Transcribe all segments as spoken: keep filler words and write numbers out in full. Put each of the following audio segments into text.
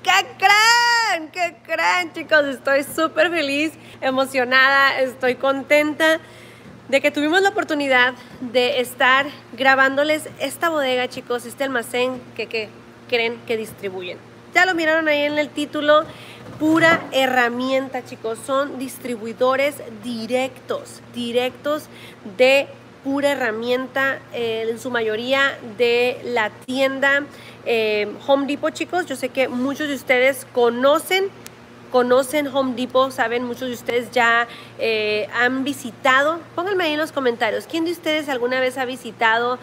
¿Qué creen? ¿Qué creen, chicos? Estoy súper feliz, emocionada, estoy contenta de que tuvimos la oportunidad de estar grabándoles esta bodega, chicos, este almacén que, que creen que distribuyen. Ya lo miraron ahí en el título, Pura Herramienta, chicos. Son distribuidores directos, directos de Pura Herramienta, eh, en su mayoría de la tienda eh, Home Depot, chicos. Yo sé que muchos de ustedes conocen conocen Home Depot, saben, muchos de ustedes ya eh, han visitado. Pónganme ahí en los comentarios, ¿quién de ustedes alguna vez ha visitado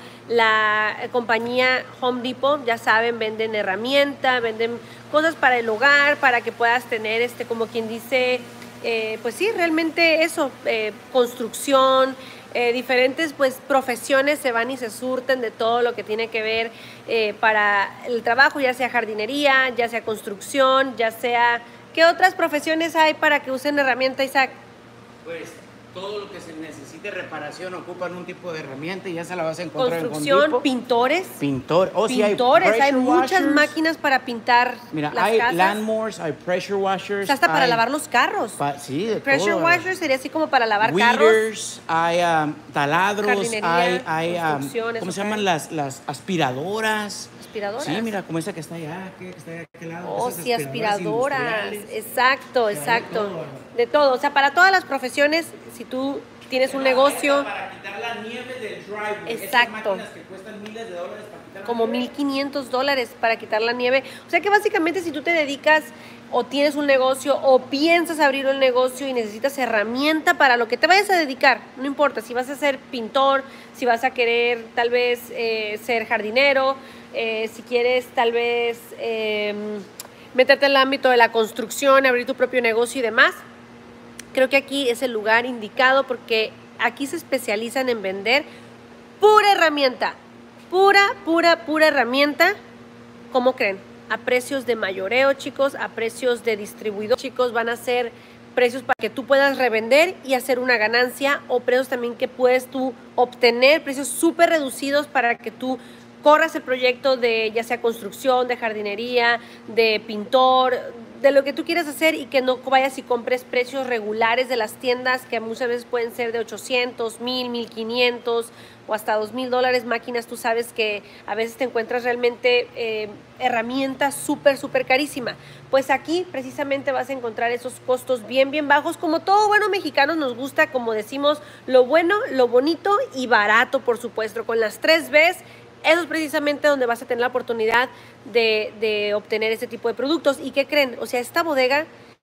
la compañía Home Depot? Ya saben, venden herramientas, venden cosas para el hogar, para que puedas tener, este, como quien dice, eh, pues sí, realmente eso, eh, construcción, eh, diferentes pues profesiones se van y se surten de todo lo que tiene que ver eh, para el trabajo, ya sea jardinería, ya sea construcción, ya sea... ¿Qué otras profesiones hay para que usen herramienta, Isaac? Pues todo lo que se necesite reparación ocupan un tipo de herramienta y ya se la vas a encontrar construcción, en Home Depot. pintores. Pintor. Oh, pintores, sí, hay, hay muchas washers. máquinas para pintar. Mira, las hay casas. lawnmowers, hay pressure washers. O sea, hasta para hay, lavar los carros. Pa, sí, de Pressure todo. washer sería así como para lavar Weeders, carros. hay um, taladros, Jardinería, hay, hay um, ¿cómo se llaman okay. las, las aspiradoras? Aspiradoras. Sí, mira, como esa que está allá, que está allá a aquel lado. Oh, Esas sí, aspiradoras. aspiradoras Exacto, exacto. De todo. De todo. O sea, para todas las profesiones, si tú tienes un negocio. Para quitar la nieve del driveway. Exacto. Esas máquinas que cuestan miles de dólares para quitar Como la mil quinientos dólares para quitar la nieve. O sea que básicamente si tú te dedicas o tienes un negocio o piensas abrir un negocio y necesitas herramienta para lo que te vayas a dedicar, no importa si vas a ser pintor, si vas a querer tal vez eh, ser jardinero, eh, si quieres tal vez eh, meterte en el ámbito de la construcción, abrir tu propio negocio y demás, creo que aquí es el lugar indicado porque aquí se especializan en vender pura herramienta. Pura, pura, pura herramienta. ¿Cómo creen? A precios de mayoreo, chicos, a precios de distribuidor, chicos, van a ser precios para que tú puedas revender y hacer una ganancia, o precios también que puedes tú obtener, precios súper reducidos para que tú corras el proyecto de ya sea construcción, de jardinería, de pintor, de lo que tú quieras hacer y que no vayas y compres precios regulares de las tiendas que muchas veces pueden ser de ochocientos, mil, mil quinientos o hasta dos mil dólares. Máquinas, tú sabes que a veces te encuentras realmente eh, herramientas súper, súper carísimas. Pues aquí precisamente vas a encontrar esos costos bien, bien bajos. Como todo bueno mexicano nos gusta, como decimos, lo bueno, lo bonito y barato, por supuesto, con las tres B's. Eso es precisamente donde vas a tener la oportunidad de, de obtener este tipo de productos. ¿Y qué creen? O sea, esta bodega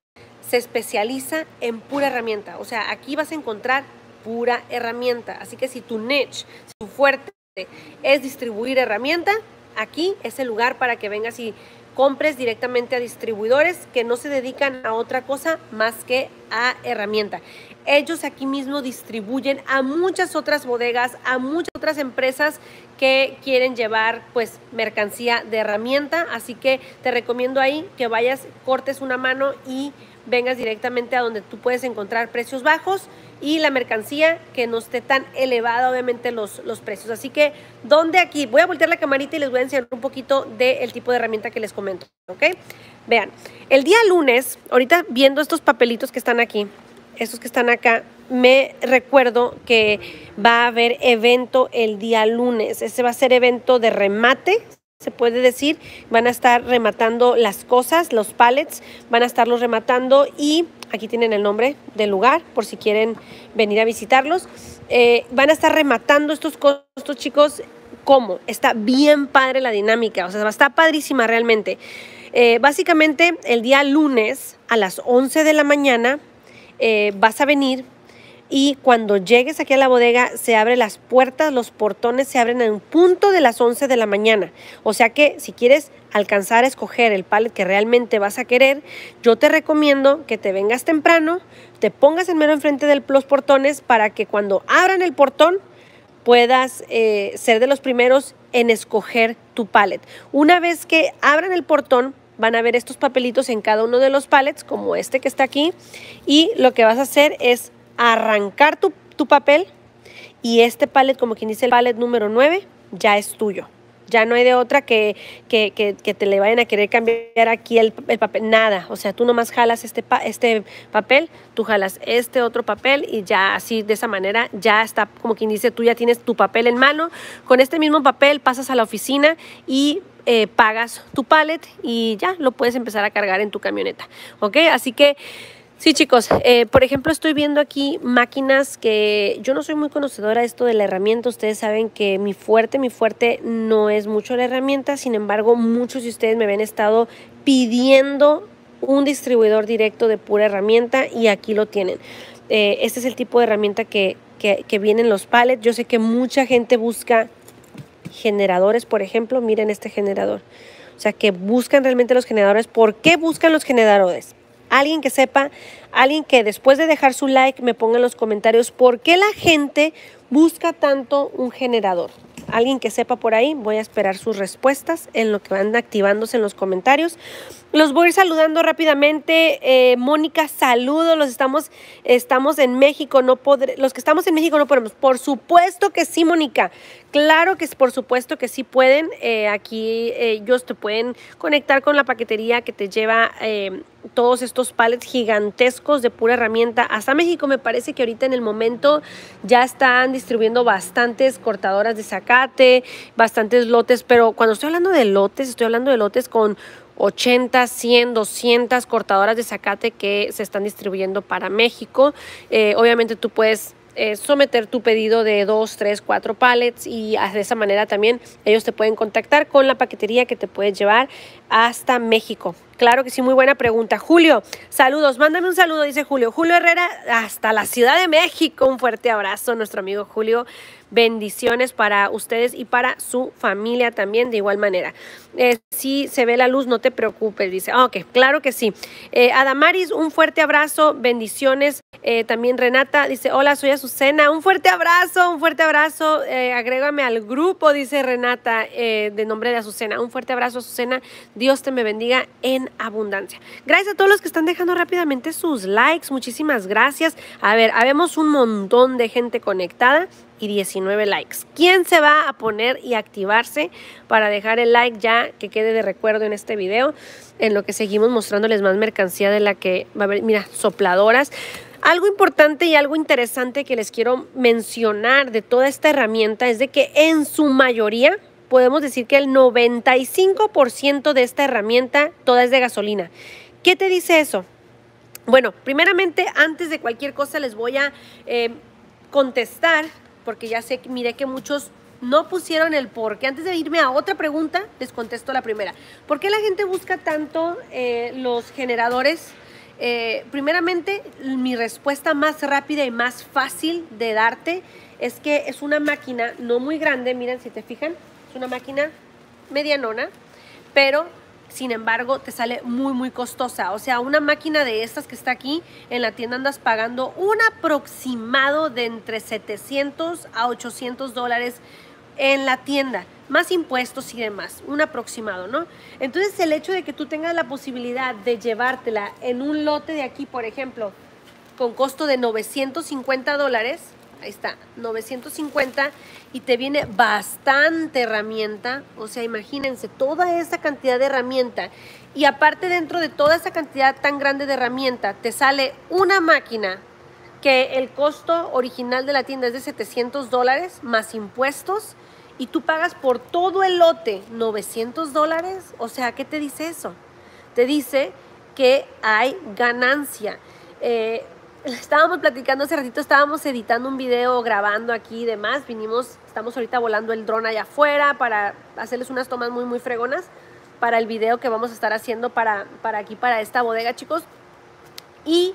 se especializa en pura herramienta. O sea, aquí vas a encontrar pura herramienta. Así que si tu niche, si tu fuerte es distribuir herramienta, aquí es el lugar para que vengas y compres directamente a distribuidores que no se dedican a otra cosa más que a herramienta. Ellos aquí mismo distribuyen a muchas otras bodegas, a muchas otras empresas que quieren llevar pues mercancía de herramienta. Así que te recomiendo ahí que vayas, cortes una mano y vengas directamente a donde tú puedes encontrar precios bajos y la mercancía que no esté tan elevada, obviamente, los, los precios. Así que, ¿dónde aquí? Voy a voltear la camarita y les voy a enseñar un poquito del tipo de herramienta que les comento, ¿ok? Vean, el día lunes, ahorita viendo estos papelitos que están aquí, estos que están acá, me recuerdo que va a haber evento el día lunes. Ese va a ser evento de remate, se puede decir. Van a estar rematando las cosas, los pallets, van a estarlos rematando y aquí tienen el nombre del lugar por si quieren venir a visitarlos. Eh, van a estar rematando estos costos, chicos. ¿Cómo? Está bien padre la dinámica, o sea, está padrísima realmente. Eh, básicamente el día lunes a las once de la mañana eh, vas a venir. Y cuando llegues aquí a la bodega, se abren las puertas, los portones se abren en un punto de las once de la mañana. O sea que si quieres alcanzar a escoger el pallet que realmente vas a querer, yo te recomiendo que te vengas temprano, te pongas en mero enfrente de los portones para que cuando abran el portón puedas eh, ser de los primeros en escoger tu pallet. Una vez que abran el portón, van a ver estos papelitos en cada uno de los pallets, como este que está aquí, y lo que vas a hacer es arrancar tu, tu papel y este pallet, como quien dice el pallet número nueve, ya es tuyo. Ya no hay de otra que, que, que, que te le vayan a querer cambiar aquí el, el papel, nada. O sea, tú nomás jalas este, pa, este papel, tú jalas este otro papel y ya así de esa manera ya está, como quien dice, tú ya tienes tu papel en mano. Con este mismo papel pasas a la oficina y eh, pagas tu pallet y ya lo puedes empezar a cargar en tu camioneta, ¿ok? Así que sí, chicos, eh, por ejemplo, estoy viendo aquí máquinas que yo no soy muy conocedora de esto de la herramienta. Ustedes saben que mi fuerte, mi fuerte no es mucho la herramienta. Sin embargo, muchos de ustedes me habían estado pidiendo un distribuidor directo de pura herramienta y aquí lo tienen. Eh, este es el tipo de herramienta que, que, que viene en los pallets. Yo sé que mucha gente busca generadores, por ejemplo. Miren este generador. O sea, que buscan realmente los generadores. ¿Por qué buscan los generadores? Alguien que sepa, alguien que después de dejar su like me ponga en los comentarios por qué la gente busca tanto un generador. Alguien que sepa por ahí, voy a esperar sus respuestas en lo que van activándose en los comentarios. Los voy a ir saludando rápidamente. Eh, Mónica, saludos. Los estamos, estamos en México. No podré, los que estamos en México no podemos. Por supuesto que sí, Mónica. Claro que es por supuesto que sí pueden. Eh, aquí eh, ellos te pueden conectar con la paquetería que te lleva eh, todos estos pallets gigantescos de pura herramienta hasta México. Me parece que ahorita en el momento ya están distribuyendo bastantes cortadoras de zacate, bastantes lotes, pero cuando estoy hablando de lotes, estoy hablando de lotes con ochenta, cien, doscientas cortadoras de zacate que se están distribuyendo para México. Eh, obviamente tú puedes eh, someter tu pedido de dos, tres, cuatro pallets y de esa manera también ellos te pueden contactar con la paquetería que te puede llevar hasta México. Claro que sí, muy buena pregunta. Julio, saludos, mándame un saludo, dice Julio. Julio Herrera, hasta la Ciudad de México. Un fuerte abrazo, nuestro amigo Julio. Bendiciones para ustedes y para su familia también de igual manera. Eh, si se ve la luz, no te preocupes, dice. Ah, ok, claro que sí. Eh, Adamaris, un fuerte abrazo, bendiciones. Eh, también Renata dice, hola, soy Azucena. Un fuerte abrazo, un fuerte abrazo. Eh, agrégame al grupo, dice Renata, eh, de nombre de Azucena. Un fuerte abrazo, Azucena. Dios te me bendiga en abundancia. Gracias a todos los que están dejando rápidamente sus likes. Muchísimas gracias. A ver, habemos un montón de gente conectada y diecinueve likes. ¿Quién se va a poner y activarse para dejar el like ya que quede de recuerdo en este video? En lo que seguimos mostrándoles más mercancía de la que va a haber. Mira, sopladoras. Algo importante y algo interesante que les quiero mencionar de toda esta herramienta es de que en su mayoría podemos decir que el noventa y cinco por ciento de esta herramienta toda es de gasolina. ¿Qué te dice eso? Bueno, primeramente, antes de cualquier cosa les voy a eh, contestar, porque ya sé, miré que muchos no pusieron el por qué. Antes de irme a otra pregunta, les contesto la primera. ¿Por qué la gente busca tanto eh, los generadores? Eh, primeramente, mi respuesta más rápida y más fácil de darte es que es una máquina no muy grande. Miren, si te fijan, es una máquina medianona, pero sin embargo te sale muy muy costosa. O sea, una máquina de estas que está aquí en la tienda andas pagando un aproximado de entre setecientos a ochocientos dólares en la tienda, más impuestos y demás, un aproximado, ¿no? Entonces el hecho de que tú tengas la posibilidad de llevártela en un lote de aquí, por ejemplo, con costo de novecientos cincuenta dólares, ahí está, novecientos cincuenta, y te viene bastante herramienta. O sea, imagínense toda esa cantidad de herramienta, y aparte dentro de toda esa cantidad tan grande de herramienta te sale una máquina que el costo original de la tienda es de setecientos dólares más impuestos, y tú pagas por todo el lote novecientos dólares. O sea, ¿qué te dice eso? Te dice que hay ganancia. Eh, estábamos platicando hace ratito, estábamos editando un video, grabando aquí y demás. Vinimos, estamos ahorita volando el dron allá afuera para hacerles unas tomas muy, muy fregonas para el video que vamos a estar haciendo para, para aquí, para esta bodega, chicos. Y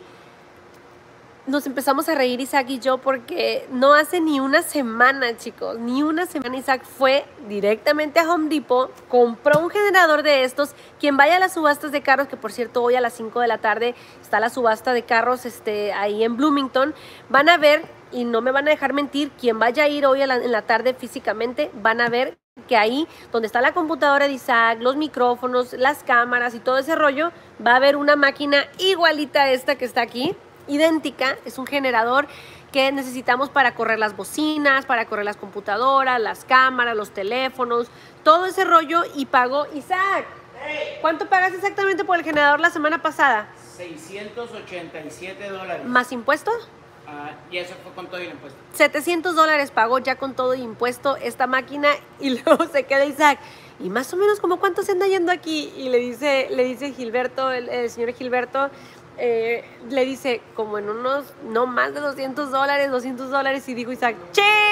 nos empezamos a reír Isaac y yo porque no hace ni una semana, chicos, ni una semana Isaac fue directamente a Home Depot, compró un generador de estos. Quien vaya a las subastas de carros, que por cierto hoy a las cinco de la tarde está la subasta de carros este, ahí en Bloomington, van a ver, y no me van a dejar mentir, quien vaya a ir hoy a la, en la tarde físicamente, van a ver que ahí donde está la computadora de Isaac, los micrófonos, las cámaras y todo ese rollo, va a haber una máquina igualita a esta que está aquí. idéntica, es un generador que necesitamos para correr las bocinas, para correr las computadoras, las cámaras, los teléfonos, todo ese rollo. Y pagó, Isaac, ¿cuánto pagaste exactamente por el generador la semana pasada? seiscientos ochenta y siete dólares. ¿Más impuesto? Uh, y eso fue con todo el impuesto. setecientos dólares pagó ya con todo el impuesto esta máquina. Y luego se queda Isaac, y más o menos como cuánto se anda yendo aquí. Y le dice, le dice Gilberto, el, el señor Gilberto, eh, le dice como en unos, no más de doscientos dólares, doscientos dólares. Y dijo Isaac,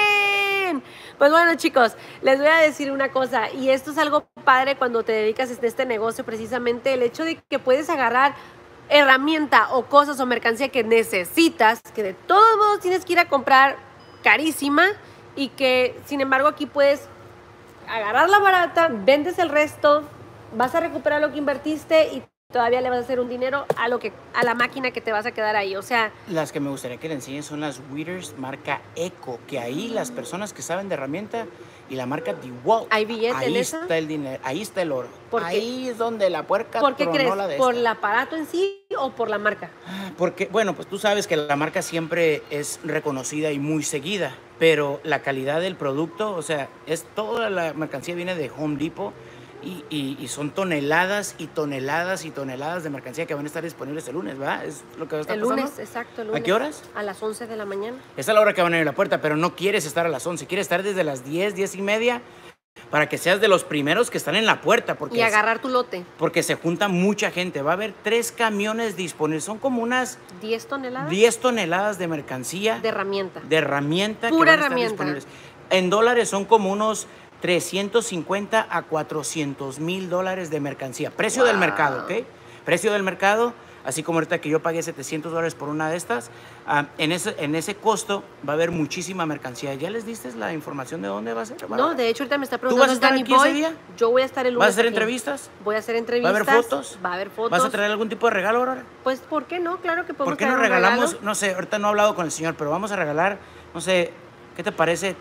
¡chin! Pues bueno, chicos, les voy a decir una cosa, y esto es algo padre cuando te dedicas a este negocio, precisamente el hecho de que puedes agarrar herramienta o cosas o mercancía que necesitas, que de todos modos tienes que ir a comprar carísima, y que sin embargo aquí puedes agarrar la barata, vendes el resto, vas a recuperar lo que invertiste y todavía le vas a hacer un dinero a lo que a la máquina que te vas a quedar ahí. O sea, las que me gustaría que le enseñen son las Weeders marca Eco, que ahí las personas que saben de herramienta, y la marca DeWalt, ¿hay billete ahí en está esa? el dinero, ahí está el oro. ¿Por qué? Ahí es donde la puerca ¿por qué tronó crees? la de ¿Por esta. el aparato en sí o por la marca? Porque, bueno, pues tú sabes que la marca siempre es reconocida y muy seguida, pero la calidad del producto, o sea, es toda la mercancía viene de Home Depot, y, y, y son toneladas y toneladas y toneladas de mercancía que van a estar disponibles el lunes, ¿verdad? Es lo que va a estar El pasando. lunes, exacto, el lunes. ¿A qué horas? A las once de la mañana. Esa es la hora que van a abrir la puerta, pero no quieres estar a las once, quieres estar desde las diez, diez y media, para que seas de los primeros que están en la puerta. Porque Y agarrar tu lote. Porque se junta mucha gente. Va a haber tres camiones disponibles. Son como unas ¿diez toneladas? diez toneladas de mercancía. De herramienta. De herramienta. Pura que van a estar herramienta. disponibles. En dólares son como unos trescientos cincuenta a cuatrocientos mil dólares de mercancía. Precio Wow. del mercado, ¿ok? Precio del mercado. Así como ahorita que yo pagué setecientos dólares por una de estas, uh, en, ese, en ese costo va a haber muchísima mercancía. ¿Ya les diste la información de dónde va a ser? No, de hecho ahorita me está ¿Tú vas a preguntando estar Danny aquí ese Boy. día? Yo voy a estar el lunes ¿Vas a hacer aquí. entrevistas? Voy a hacer ¿Va a entrevistas. haber fotos? Va a haber fotos. ¿Vas a traer algún tipo de regalo, Aurora? Pues, ¿por qué no? Claro que podemos ¿Por qué no traer un regalamos? regalo. No sé, ahorita no he hablado con el señor, pero vamos a regalar, no sé, ¿qué te parece?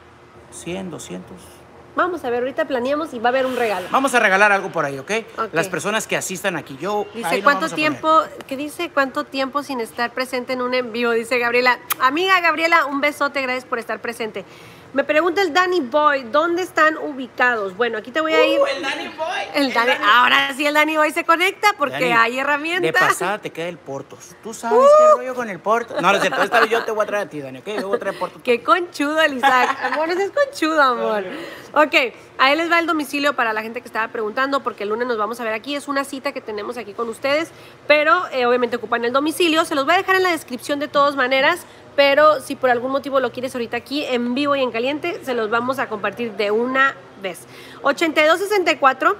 cien, doscientos. Vamos a ver, ahorita planeamos y va a haber un regalo. Vamos a regalar algo por ahí, ¿ok? Ok. Las personas que asistan aquí. Yo, ahí Dice, lo ¿cuánto vamos a tiempo? ¿Qué dice? ¿Cuánto tiempo sin estar presente en un en vivo? Dice Gabriela. Amiga Gabriela, un besote, gracias por estar presente. Me pregunta el Danny Boy, ¿dónde están ubicados? Bueno, aquí te voy a ir. Uh, el Danny Boy. El el Danny- Danny- ahora sí el Danny Boy se conecta porque Dani, hay herramientas. De pasada te queda el Portos. ¿Tú sabes qué rollo con el Portos? No, no es cierto. Esta vez yo te voy a traer a ti, Dani, ¿ok? Yo voy a traer Portos. Qué conchudo el Isaac. Amor, ese es conchudo, amor. Ok, ahí les va el domicilio para la gente que estaba preguntando, porque el lunes nos vamos a ver aquí. Es una cita que tenemos aquí con ustedes, pero eh, obviamente ocupan el domicilio. Se los voy a dejar en la descripción de todas maneras, pero si por algún motivo lo quieres ahorita aquí en vivo y en caliente, se los vamos a compartir de una vez. ochenta y dos sesenta y cuatro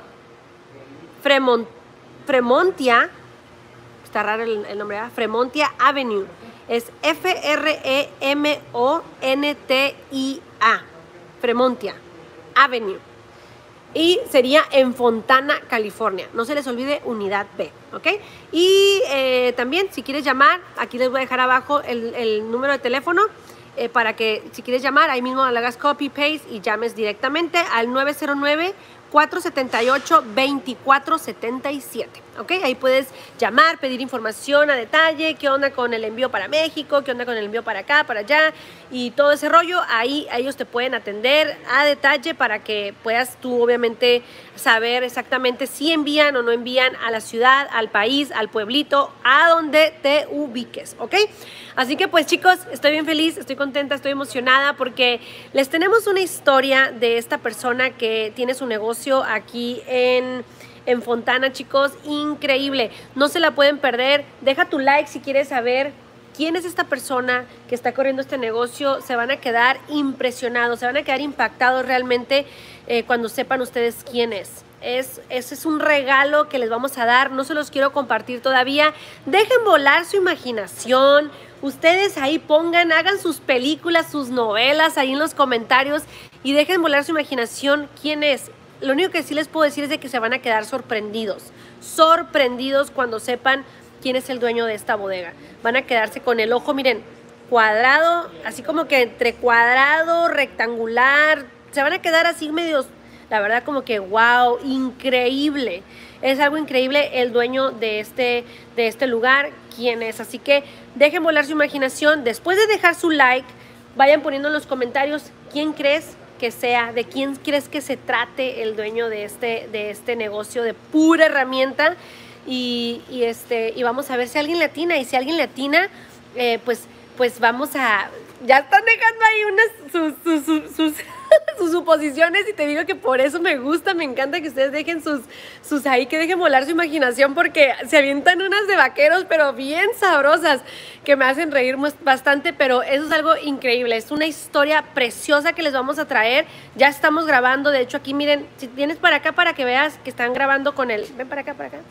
Fremont, Fremontia, está raro el, el nombre, ¿verdad? Fremontia Avenue. Es F R E M O N T I A. Fremontia Avenue. Y sería en Fontana, California. No se les olvide Unidad B, ¿ok? Y eh, también, si quieres llamar, aquí les voy a dejar abajo el, el número de teléfono eh, para que, si quieres llamar, ahí mismo le hagas copy-paste y llames directamente al nueve cero nueve, cuatro siete ocho, dos cuatro siete siete, ¿ok? Ahí puedes llamar, pedir información a detalle, qué onda con el envío para México, qué onda con el envío para acá, para allá, y todo ese rollo. Ahí ellos te pueden atender a detalle para que puedas tú, obviamente, saber exactamente si envían o no envían a la ciudad, al país, al pueblito, a donde te ubiques, ¿ok? Así que pues chicos, estoy bien feliz, estoy contenta, estoy emocionada porque les tenemos una historia de esta persona que tiene su negocio aquí en, en Fontana, chicos, increíble. No se la pueden perder. Deja tu like si quieres saber quién es esta persona que está corriendo este negocio. Se van a quedar impresionados, se van a quedar impactados realmente eh, cuando sepan ustedes quién es. Es, ese es un regalo que les vamos a dar, no se los quiero compartir todavía. Dejen volar su imaginación. Ustedes ahí pongan, hagan sus películas, sus novelas ahí en los comentarios y dejen volar su imaginación quién es. Lo único que sí les puedo decir es de que se van a quedar sorprendidos, sorprendidos cuando sepan quién es el dueño de esta bodega. Van a quedarse con el ojo, miren, cuadrado, así como que entre cuadrado, rectangular, se van a quedar así medios, la verdad como que wow, increíble. Es algo increíble el dueño de este, de este lugar, quién es. Así que dejen volar su imaginación. Después de dejar su like, vayan poniendo en los comentarios quién crees que sea, de quién crees que se trate el dueño de este, de este negocio de pura herramienta. Y, y, este, y vamos a ver si alguien le atina. Y si alguien le atina, eh, pues, pues vamos a... Ya están dejando ahí unas sus, sus, sus, sus, sus suposiciones y te digo que por eso me gusta, me encanta que ustedes dejen sus, sus ahí, que dejen volar su imaginación porque se avientan unas de vaqueros pero bien sabrosas que me hacen reír bastante, pero eso es algo increíble, es una historia preciosa que les vamos a traer. Ya estamos grabando, de hecho aquí miren, si vienes para acá para que veas que están grabando con el... Ven para acá, para acá.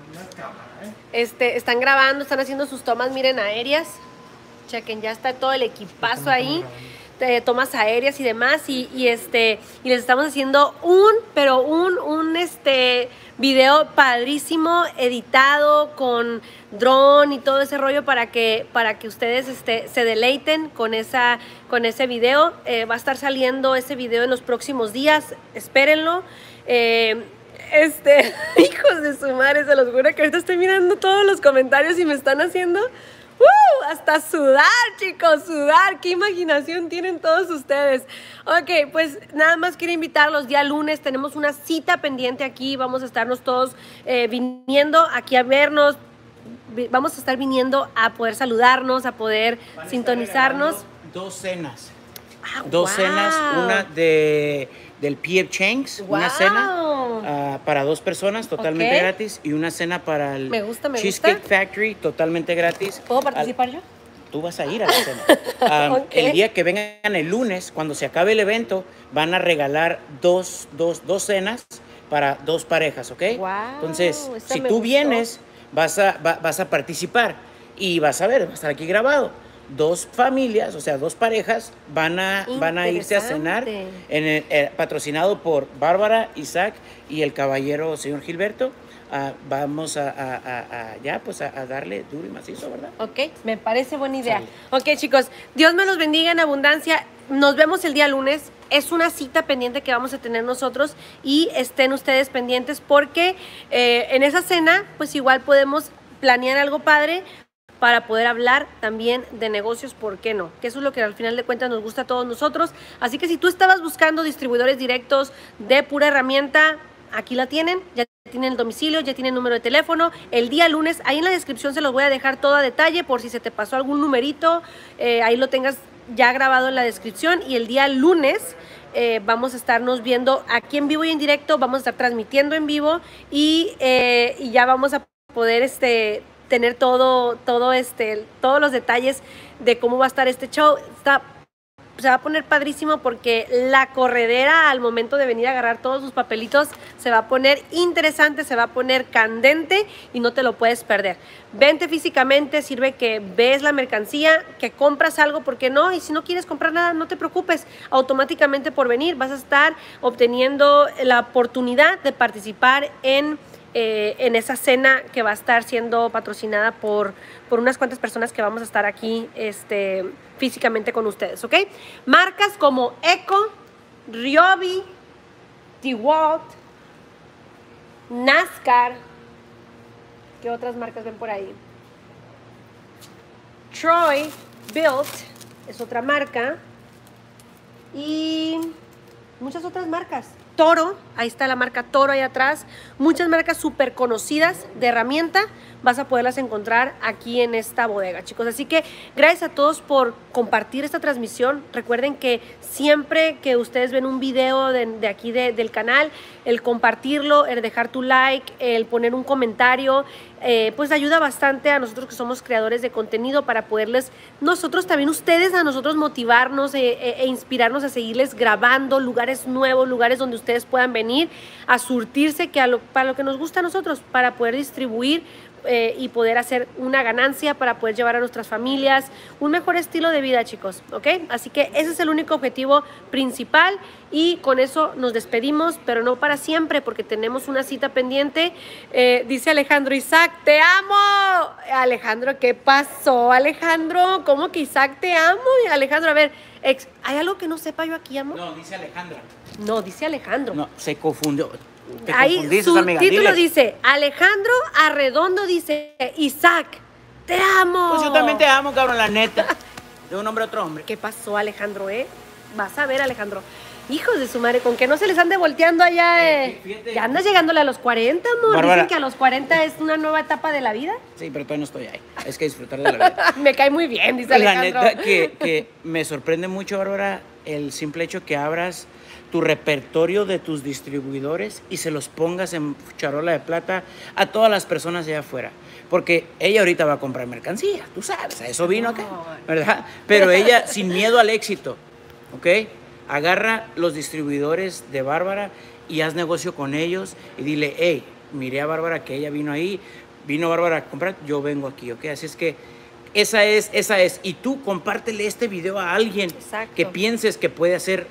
Este, están grabando, están haciendo sus tomas, miren, aéreas. Chequen, ya está todo el equipazo ahí, de tomas aéreas y demás, y, y este y les estamos haciendo un, pero un, un este video padrísimo, editado con dron y todo ese rollo para que, para que ustedes este, se deleiten con, esa, con ese video. Eh, va a estar saliendo ese video en los próximos días, espérenlo. Eh, este, hijos de su madre, se los juro que ahorita estoy mirando todos los comentarios y me están haciendo... ¡Uh! Hasta sudar, chicos, sudar. ¿Qué imaginación tienen todos ustedes? Ok, pues nada más quiero invitarlos. Día lunes tenemos una cita pendiente aquí. Vamos a estarnos todos eh, viniendo aquí a vernos. Vamos a estar viniendo a poder saludarnos, a poder Van a sintonizarnos. Dos cenas. Ah, dos wow. cenas, una de... del P F Chang's, wow. una cena uh, para dos personas totalmente okay. gratis y una cena para el me gusta, me Cheesecake gusta. Factory totalmente gratis. ¿Puedo participar Al, yo? Tú vas a ir a la cena. Um, okay. El día que vengan el lunes, cuando se acabe el evento, van a regalar dos, dos, dos cenas para dos parejas, ¿ok? Wow, entonces, si tú gustó. vienes, vas a, va, vas a participar y vas a ver, va a estar aquí grabado. Dos familias, o sea, dos parejas van a, van a irse a cenar, en el, eh, patrocinado por Bárbara, Isaac y el caballero señor Gilberto. Uh, vamos a, a, a, a ya pues a, a darle duro y macizo, ¿verdad? Ok, me parece buena idea. Sale. Ok, chicos, Dios me los bendiga en abundancia. Nos vemos el día lunes. Es una cita pendiente que vamos a tener nosotros y estén ustedes pendientes porque eh, en esa cena pues igual podemos planear algo padre para poder hablar también de negocios, ¿por qué no? Que eso es lo que al final de cuentas nos gusta a todos nosotros. Así que si tú estabas buscando distribuidores directos de pura herramienta, aquí la tienen, ya tienen el domicilio, ya tienen el número de teléfono. El día lunes, ahí en la descripción se los voy a dejar todo a detalle por si se te pasó algún numerito, eh, ahí lo tengas ya grabado en la descripción. Y el día lunes eh, vamos a estarnos viendo aquí en vivo y en directo, vamos a estar transmitiendo en vivo y, eh, y ya vamos a poder este... tener todo, todo este, todos los detalles de cómo va a estar este show. Está, se va a poner padrísimo porque la corredera al momento de venir a agarrar todos sus papelitos se va a poner interesante, se va a poner candente y no te lo puedes perder. Vente físicamente, sirve que ves la mercancía, que compras algo, ¿por qué no? Y si no quieres comprar nada, no te preocupes, automáticamente por venir vas a estar obteniendo la oportunidad de participar en Eh, en esa cena que va a estar siendo patrocinada por, por unas cuantas personas que vamos a estar aquí este, físicamente con ustedes, ¿ok? Marcas como Eco, Ryobi, DeWalt, NASCAR. ¿Qué otras marcas ven por ahí? Troy Built es otra marca. Y muchas otras marcas. Toro, ahí está la marca Toro ahí atrás, muchas marcas súper conocidas de herramienta, vas a poderlas encontrar aquí en esta bodega, chicos. Así que gracias a todos por compartir esta transmisión. Recuerden que siempre que ustedes ven un video de, de aquí de, del canal, el compartirlo, el dejar tu like, el poner un comentario, eh, pues ayuda bastante a nosotros que somos creadores de contenido para poderles, nosotros también ustedes, a nosotros motivarnos e, e, e inspirarnos a seguirles grabando lugares nuevos, lugares donde ustedes puedan venir a surtirse, que a lo, para lo que nos gusta a nosotros, para poder distribuir eh, y poder hacer una ganancia, para poder llevar a nuestras familias un mejor estilo de vida, chicos, ¿ok? Así que ese es el único objetivo principal y con eso nos despedimos, pero no para siempre porque tenemos una cita pendiente. Eh, dice Alejandro, Isaac, te amo. Alejandro, ¿qué pasó, Alejandro? ¿Cómo que Isaac te amo? Alejandro, a ver, ex, ¿hay algo que no sepa yo aquí, amor? No, dice Alejandra. No, dice Alejandro. No, se confundió. Te Ahí confundiste, su amiga. título Dile. dice, Alejandro Arredondo dice, Isaac, te amo. Pues yo también te amo, cabrón, la neta. De un hombre a otro hombre. ¿Qué pasó, Alejandro, eh? Vas a ver, Alejandro. Hijos de su madre, ¿con que no se les ande volteando allá? Eh? Fíjate. Ya andas llegándole a los cuarenta, amor. Bárbara. Dicen que a los cuarenta es una nueva etapa de la vida. Sí, pero todavía no estoy ahí. Es que disfrutar de la vida. Me cae muy bien, dice La Alejandro. neta que, que me sorprende mucho, Bárbara, el simple hecho que abras tu repertorio de tus distribuidores y se los pongas en charola de plata a todas las personas allá afuera. Porque ella ahorita va a comprar mercancía, tú sabes, a eso vino acá, ¿verdad? Pero ella, sin miedo al éxito, ¿ok? Agarra los distribuidores de Bárbara y haz negocio con ellos y dile, hey, miré a Bárbara que ella vino ahí, vino Bárbara a comprar, yo vengo aquí, ¿ok? Así es que esa es, esa es. Y tú compártele este video a alguien Exacto. que pienses que puede hacer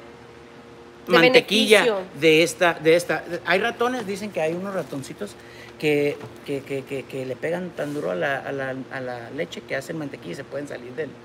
De mantequilla beneficio. de esta, de esta. Hay ratones, dicen que hay unos ratoncitos que, que, que, que, que le pegan tan duro a la, a, la, a la leche que hacen mantequilla y se pueden salir del...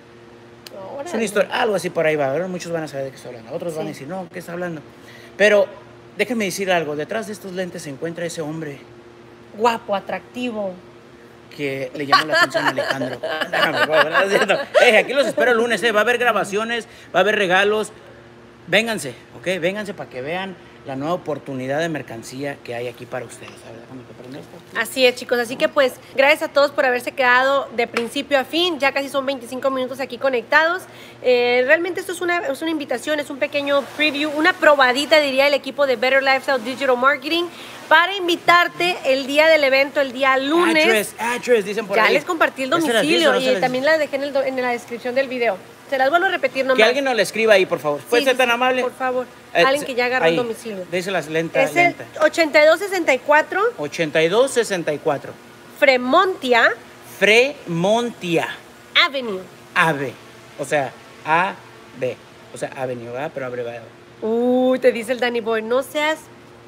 Es una historia, algo así por ahí va, ¿verdad? Muchos van a saber de qué estoy hablando, otros Sí. van a decir, no, ¿qué está hablando? Pero déjenme decir algo, detrás de estos lentes se encuentra ese hombre Guapo, atractivo. que le llama la atención a Alejandro. Déjame, por favor, ¿no es cierto? Eh, aquí los espero el lunes, eh, va a haber grabaciones, va a haber regalos. Vénganse, ¿ok? Vénganse para que vean la nueva oportunidad de mercancía que hay aquí para ustedes. A ver, déjame que prenda esto. Así es, chicos. Así que pues, gracias a todos por haberse quedado de principio a fin. Ya casi son veinticinco minutos aquí conectados. Eh, realmente esto es una, es una invitación, es un pequeño preview, una probadita, diría el equipo de Better Lifestyle Digital Marketing, para invitarte el día del evento, el día lunes. Address, address, dicen por Ya ahí. les compartí el ¿Ya se las dije domicilio o no se y las también dije? la dejé en, el do- en la descripción del video. Se las vuelvo a repetir nomás. Que alguien nos le escriba ahí, por favor. ¿Puede Sí, ser sí, tan sí, amable? por favor. Eh, Alguien que ya agarró ahí, el domicilio. Díselas lenta, Es el lenta. ochenta y dos sesenta y cuatro ochenta y dos sesenta y cuatro. Fremontia Fremontia Avenue. Ave. O sea, A B. O sea, Avenue, ¿verdad? Pero abreviado. Uy, te dice el Danny Boy, no seas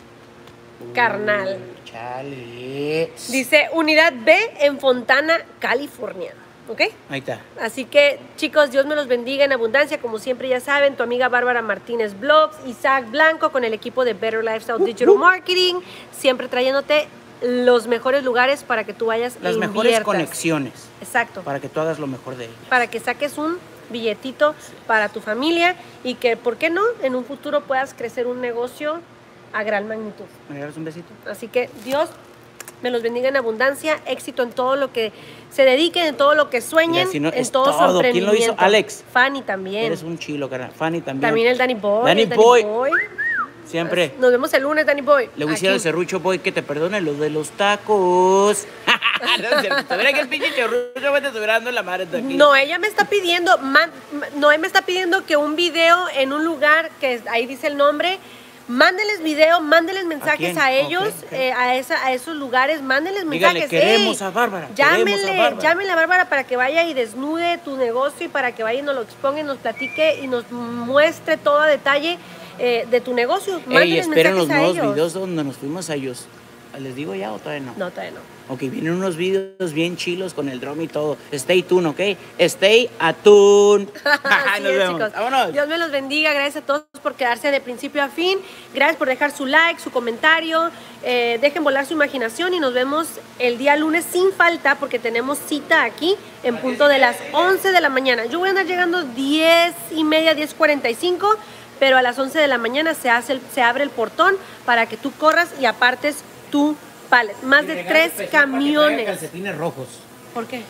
carnal. Uy, chale. Dice Unidad B en Fontana, California. ¿Ok? Ahí está. Así que, chicos, Dios me los bendiga en abundancia. Como siempre ya saben, tu amiga Bárbara Martínez Blogs, Isaac Blanco con el equipo de Better Lifestyle Digital Marketing, siempre trayéndote los mejores lugares para que tú vayas e Las mejores inviertas. conexiones Exacto. para que tú hagas lo mejor de ellas. Para que saques un billetito para tu familia y que, ¿por qué no? En un futuro puedas crecer un negocio a gran magnitud. ¿Me regalas un besito? Así que Dios me los bendiga en abundancia, éxito en todo lo que se dediquen, en todo lo que sueñen, Mira, si no, en es todo su todo. ¿Quién lo emprendimiento. hizo? Alex. Fanny también. Eres un chilo, carnal. Fanny también. También el Danny Boy. Danny el Boy. Boy. Siempre. Nos vemos el lunes, Danny Boy. Le voy a decir al Aquí. serrucho boy que te perdone lo de los tacos. No es cierto. Tuviera que el pinche serrucho boy te estuviera dando la madre de aquí. No, ella me está pidiendo, man, Noé me está pidiendo que un video en un lugar que ahí dice el nombre, mándenles video, mándenles mensajes quién? a, ellos, Ok, ok. eh, a, esa, a esos lugares, mándenles Díganle, mensajes. queremos "Ey, a Bárbara, Llámenle, queremos a Bárbara". llámenle a Bárbara para que vaya y desnude tu negocio y para que vaya y nos lo exponga y nos platique y nos muestre todo a detalle eh, de tu negocio. Ey, Mándenles esperen los mensajes a nuevos ellos. videos donde nos fuimos a ellos. ¿Les digo ya o todavía no? No, todavía no. Ok, vienen unos videos bien chilos con el drum y todo. Stay tuned, ¿ok? Stay attuned. Así Nos es, vemos. chicos. Vámonos. Dios me los bendiga. Gracias a todos por quedarse de principio a fin. Gracias por dejar su like, su comentario. Eh, dejen volar su imaginación y nos vemos el día lunes sin falta porque tenemos cita aquí en punto de las once de la mañana. Yo voy a andar llegando diez y media, diez cuarenta y cinco, pero a las once de la mañana se, hace el- se abre el portón para que tú corras y apartes tu pallet. Más de tres camiones. Calcetines rojos. ¿Por qué?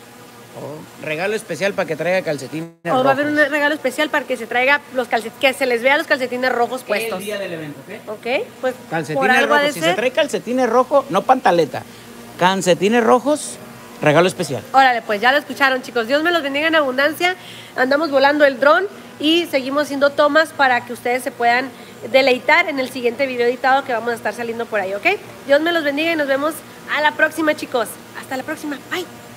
Oh, regalo especial para que traiga calcetines O rojos. va a haber un regalo especial para que se traiga los calcetines, que se les vea los calcetines rojos puestos. El día del evento, ¿ok? ¿Ok? Pues por Calcetines algo ha rojos. de Si se ser. trae calcetines rojos, no pantaleta. Calcetines rojos, regalo especial. Órale, pues ya lo escucharon, chicos. Dios me los bendiga en abundancia. Andamos volando el dron y seguimos haciendo tomas para que ustedes se puedan deleitar en el siguiente video editado que vamos a estar saliendo por ahí, ¿ok? Dios me los bendiga y nos vemos a la próxima, chicos. Hasta la próxima. Bye.